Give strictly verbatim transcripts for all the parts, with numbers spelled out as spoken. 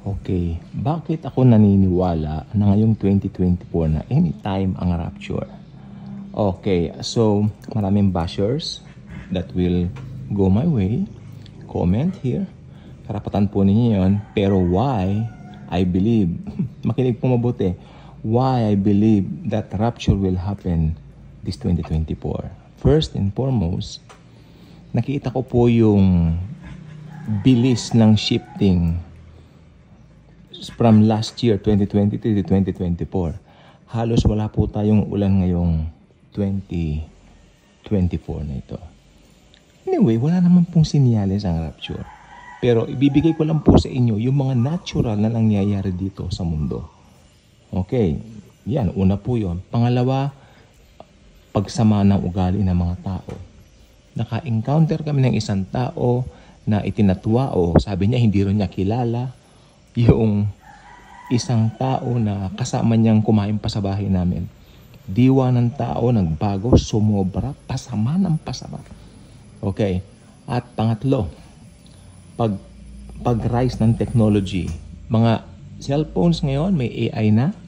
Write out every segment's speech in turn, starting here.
Okay, bakit ako naniniwala na ngayong twenty twenty-four na anytime ang rapture? Okay, so maraming bashers that will go my way. Comment here. Karapatan po ninyo yun. Pero why I believe, makinig po mabuti, why I believe that rapture will happen this twenty twenty-four. First and foremost, nakita ko po yung bilis ng shifting from last year, twenty twenty-three to twenty twenty-four. Halos wala po tayong ulan ngayong twenty twenty-four na ito. Anyway, wala naman pong sinyales ang rapture. Pero ibibigay ko lang po sa inyo yung mga natural na nangyayari dito sa mundo. Okay, yan, una po yun. Pangalawa, pagsama ng ugali ng mga tao. Naka-encounter kami ng isang tao na itinatwa o sabi niya hindi rin niya kilala yung isang tao na kasama niyang kumain pa sa bahay namin. Diwa ng tao, nagbago, sumobra, pasama ng pasama. Okay. At pangatlo, pag, pag-rise ng technology, mga cellphones ngayon, may A I na.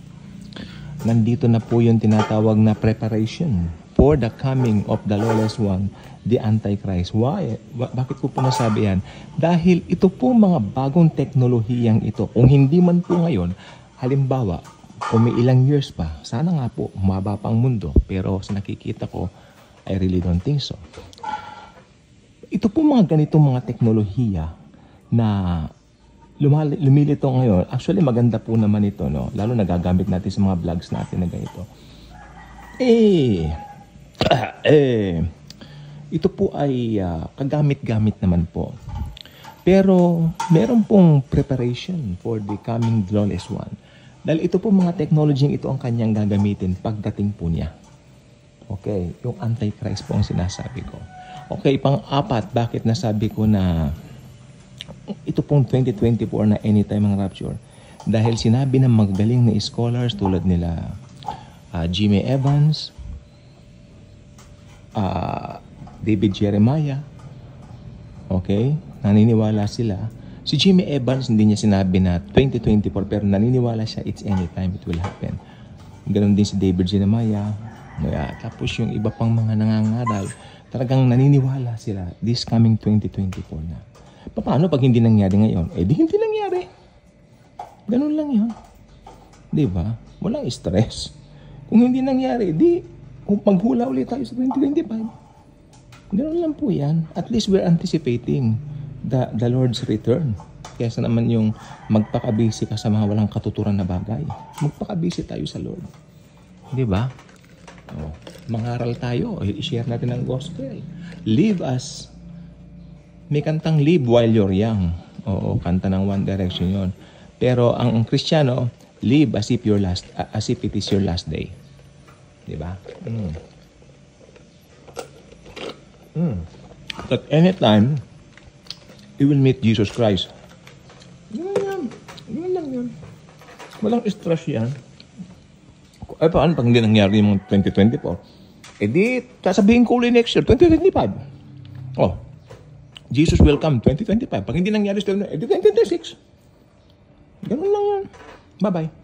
Nandito na po yung tinatawag na preparation for the coming of the lawless one, the Antichrist. Why? Bakit ko po nasabi yan? Dahil ito po mga bagong teknolohiyang ito. Kung hindi man po ngayon, halimbawa, kung may ilang years pa, sana nga po, umaba pa ang mundo. Pero sa nakikita ko, I really don't think so. Ito po mga ganitong mga teknolohiya na lumali, lumilito ngayon. Actually, maganda po naman ito, no? Lalo nagagamit natin sa mga vlogs natin na ganito. Eh, eh, ito po ay uh, kagamit-gamit naman po. Pero meron pong preparation for the coming lawless one. Dahil ito po mga technology ito ang kanyang gagamitin pagdating po niya. Okay, yung Antichrist po ang sinasabi ko. Okay, pang-apat, bakit nasabi ko na ito pong twenty twenty-four na anytime ang rapture? Dahil sinabi ng magaling na scholars tulad nila uh, Jimmy Evans, uh, David Jeremiah, okay, naniniwala sila. Si Jimmy Evans, hindi niya sinabi na twenty twenty-four, pero naniniwala siya it's anytime it will happen. Ganon din si David Jeremiah. Yeah, tapos yung iba pang mga nangangaral, talagang naniniwala sila this coming twenty twenty-four na. Paano pag hindi nangyari ngayon? Eh di hindi nangyari. Ganun lang yun. Di ba? Walang stress. Kung hindi nangyari, di maghula ulit tayo sa twenty twenty-five. Ganun lang po yan. At least we're anticipating the, the Lord's return. Kaysa naman yung magpakabisi ka sa mga walang katuturan na bagay. Magpakabisi tayo sa Lord. Di ba? Oh, mangaral tayo. I-share natin ang gospel. Live as, may kantang live while you're young. Oo, kanta ng One Direction yon. Pero ang Kristiyano, live as if your last, uh, as if it is your last day. Di ba? Mm. Mm. At any time, you will meet Jesus Christ. Yun yan. Yun lang yun. Walang stress yan. Eh, paano pag hindi nangyari yung twenty twenty-four? Eh di, sasabihin ko ulit next year, twenty twenty-five. Oh, Jesus will come twenty twenty-five. Pag hindi nangyari, eh di twenty twenty-six. Ganun lang yan. Bye-bye.